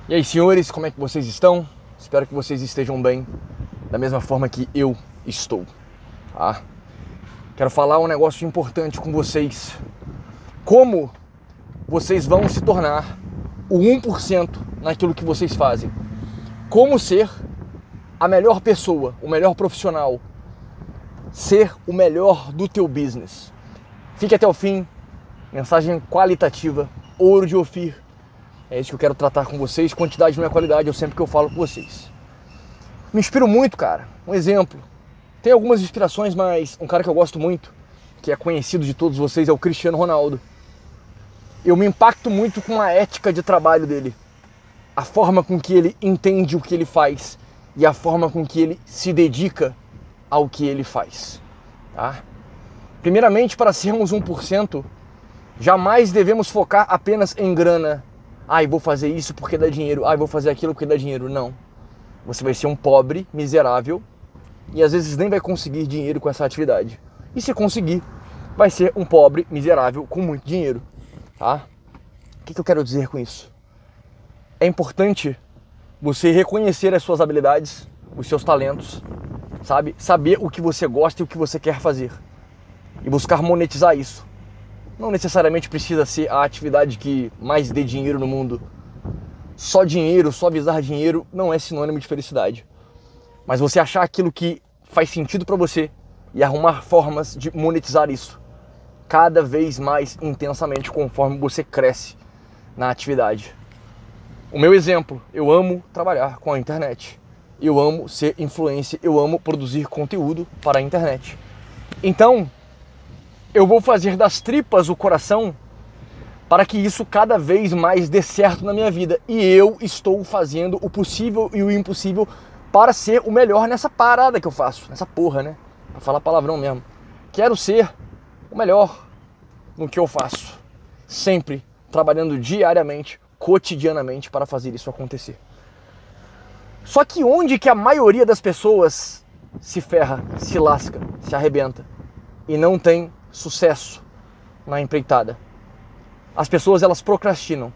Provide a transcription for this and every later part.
E aí, senhores, como é que vocês estão? Espero que vocês estejam bem, da mesma forma que eu estou, tá? Quero falar um negócio importante com vocês. Como vocês vão se tornar o 1% naquilo que vocês fazem. Como ser a melhor pessoa, o melhor profissional. Ser o melhor do teu business. Fique até o fim. Mensagem qualitativa, ouro de Ofir. É isso que eu quero tratar com vocês. Quantidade não é qualidade, eu sempre que eu falo com vocês. Me inspiro muito, cara. Um exemplo. Tem algumas inspirações, mas um cara que eu gosto muito, que é conhecido de todos vocês, é o Cristiano Ronaldo. Eu me impacto muito com a ética de trabalho dele. A forma com que ele entende o que ele faz e a forma com que ele se dedica ao que ele faz. Tá? Primeiramente, para sermos 1%, jamais devemos focar apenas em grana. Ai, vou fazer isso porque dá dinheiro. Ai, vou fazer aquilo porque dá dinheiro. Não. Você vai ser um pobre, miserável e às vezes nem vai conseguir dinheiro com essa atividade. E se conseguir, vai ser um pobre, miserável com muito dinheiro. Tá? O que eu quero dizer com isso? É importante você reconhecer as suas habilidades, os seus talentos, sabe? Saber o que você gosta e o que você quer fazer. E buscar monetizar isso. Não necessariamente precisa ser a atividade que mais dê dinheiro no mundo. Só dinheiro, só visar dinheiro não é sinônimo de felicidade. Mas você achar aquilo que faz sentido para você e arrumar formas de monetizar isso cada vez mais intensamente conforme você cresce na atividade. O meu exemplo, eu amo trabalhar com a internet. Eu amo ser influencer, eu amo produzir conteúdo para a internet. Então, eu vou fazer das tripas o coração para que isso cada vez mais dê certo na minha vida. E eu estou fazendo o possível e o impossível para ser o melhor nessa parada que eu faço. Nessa porra, né? Pra falar palavrão mesmo. Quero ser o melhor no que eu faço. Sempre trabalhando diariamente, cotidianamente para fazer isso acontecer. Só que onde que a maioria das pessoas se ferra, se lasca, se arrebenta e não tem sucesso na empreitada? As pessoas, elas procrastinam.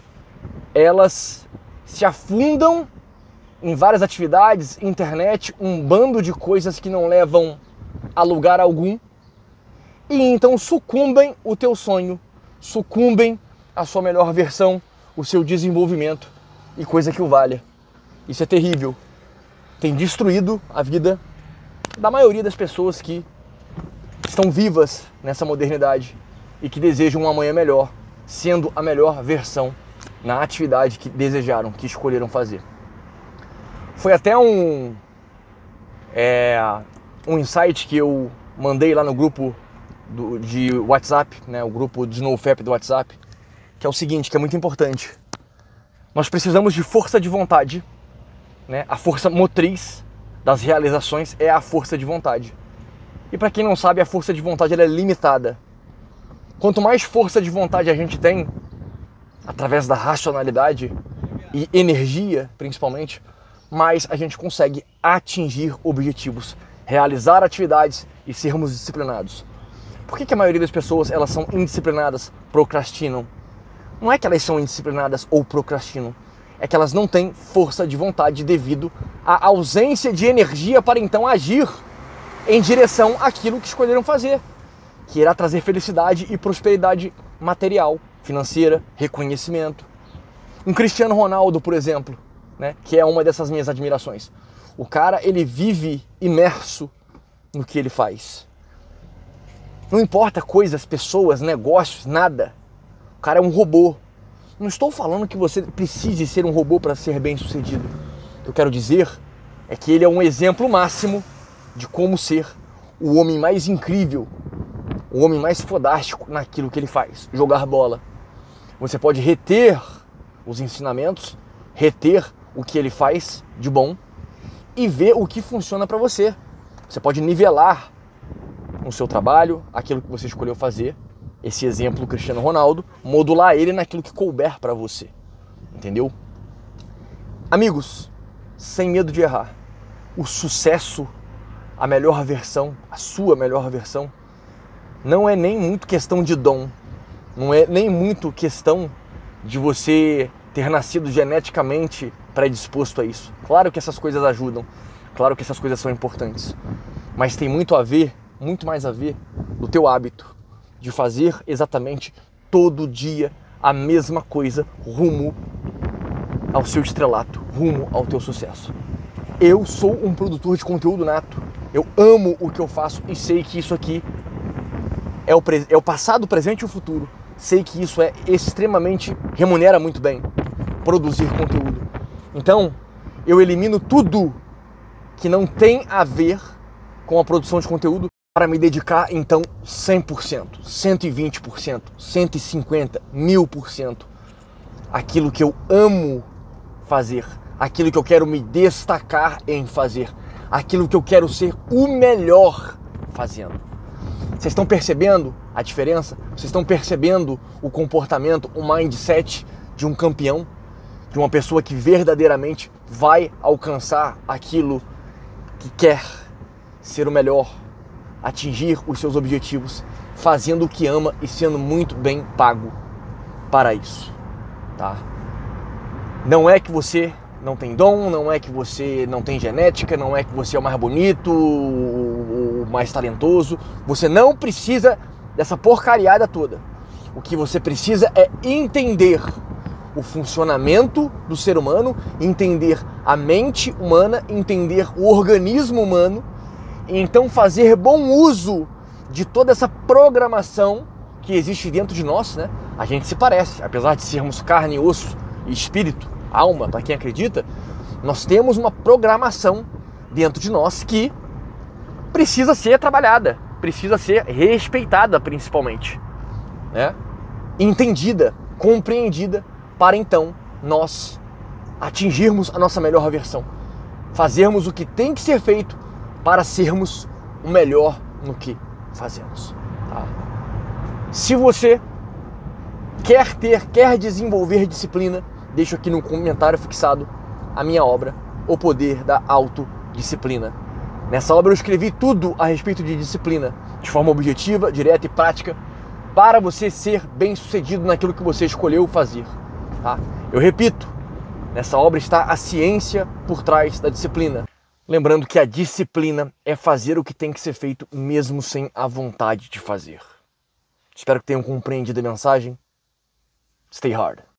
Elas se afundam em várias atividades, internet, um bando de coisas que não levam a lugar algum. E então sucumbem o teu sonho, sucumbem a sua melhor versão, o seu desenvolvimento e coisa que o valha. Isso é terrível. Tem destruído a vida da maioria das pessoas que estão vivas nessa modernidade e que desejam um amanhã melhor, sendo a melhor versão na atividade que desejaram, que escolheram fazer. Foi até um insight que eu mandei lá no grupo de WhatsApp, né, o grupo de NoFap do WhatsApp, que é o seguinte, que é muito importante. Nós precisamos de força de vontade, né? A força motriz das realizações é a força de vontade. E para quem não sabe, a força de vontade ela é limitada. Quanto mais força de vontade a gente tem, através da racionalidade e energia, principalmente, mais a gente consegue atingir objetivos, realizar atividades e sermos disciplinados. Por que a maioria das pessoas elas são indisciplinadas, procrastinam? Não é que elas são indisciplinadas ou procrastinam, é que elas não têm força de vontade devido à ausência de energia para então agir em direção àquilo que escolheram fazer, que irá trazer felicidade e prosperidade material, financeira, reconhecimento. Um Cristiano Ronaldo, por exemplo, né, que é uma dessas minhas admirações. O cara, ele vive imerso no que ele faz. Não importa coisas, pessoas, negócios, nada. O cara é um robô. Não estou falando que você precise ser um robô para ser bem sucedido. O que eu quero dizer é que ele é um exemplo máximo de como ser o homem mais incrível, o homem mais fodástico naquilo que ele faz, jogar bola. Você pode reter os ensinamentos, reter o que ele faz de bom e ver o que funciona para você. Você pode nivelar no seu trabalho aquilo que você escolheu fazer, esse exemplo do Cristiano Ronaldo, modular ele naquilo que couber para você, entendeu? Amigos, sem medo de errar, o sucesso, a melhor versão, a sua melhor versão, não é nem muito questão de dom, não é nem muito questão de você ter nascido geneticamente predisposto a isso. Claro que essas coisas ajudam, claro que essas coisas são importantes, mas tem muito a ver, muito mais a ver do teu hábito de fazer exatamente todo dia a mesma coisa rumo ao seu estrelato, rumo ao teu sucesso. Eu sou um produtor de conteúdo nato. Eu amo o que eu faço e sei que isso aqui é o passado, o presente e o futuro. Sei que isso é extremamente, remunera muito bem, produzir conteúdo. Então, eu elimino tudo que não tem a ver com a produção de conteúdo para me dedicar, então, 100%, 120%, 150%, 1000% àquilo que eu amo fazer, aquilo que eu quero me destacar em fazer, aquilo que eu quero ser o melhor fazendo. Vocês estão percebendo a diferença? Vocês estão percebendo o comportamento, o mindset de um campeão? De uma pessoa que verdadeiramente vai alcançar aquilo que quer, ser o melhor, atingir os seus objetivos, fazendo o que ama e sendo muito bem pago para isso, tá? Não é que você não tem dom, não é que você não tem genética, não é que você é o mais bonito, o mais talentoso. Você não precisa dessa porcariada toda. O que você precisa é entender o funcionamento do ser humano, entender a mente humana, entender o organismo humano, e então fazer bom uso de toda essa programação que existe dentro de nós, né? A gente se parece, apesar de sermos carne, osso e espírito, alma, para quem acredita, nós temos uma programação dentro de nós que precisa ser trabalhada, precisa ser respeitada principalmente, né? Entendida, compreendida, para então nós atingirmos a nossa melhor versão, fazermos o que tem que ser feito para sermos o melhor no que fazemos, tá? Se você quer desenvolver disciplina, deixo aqui no comentário fixado a minha obra, O Poder da Autodisciplina. Nessa obra eu escrevi tudo a respeito de disciplina, de forma objetiva, direta e prática, para você ser bem-sucedido naquilo que você escolheu fazer, tá? Eu repito, nessa obra está a ciência por trás da disciplina. Lembrando que a disciplina é fazer o que tem que ser feito mesmo sem a vontade de fazer. Espero que tenham compreendido a mensagem. Stay hard.